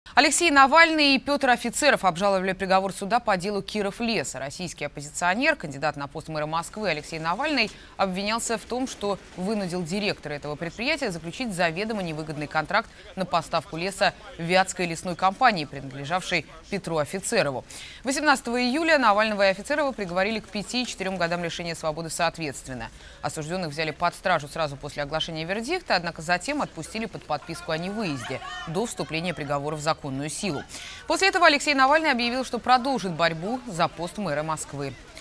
Алексей Навальный и Петр Офицеров обжаловали приговор суда по делу Киров-Леса. Российский оппозиционер, кандидат на пост мэра Москвы Алексей Навальный обвинялся в том, что вынудил директора этого предприятия заключить заведомо невыгодный контракт на поставку леса Вятской лесной компании, принадлежавшей Петру Офицерову. 18 июля Навального и Офицерова приговорили к 5 и 4 годам лишения свободы соответственно. Осужденных взяли под стражу сразу после оглашения вердикта, однако затем отпустили под подписку о невыезде до вступления приговора в законную силу. После этого Алексей Навальный объявил, что продолжит борьбу за пост мэра Москвы.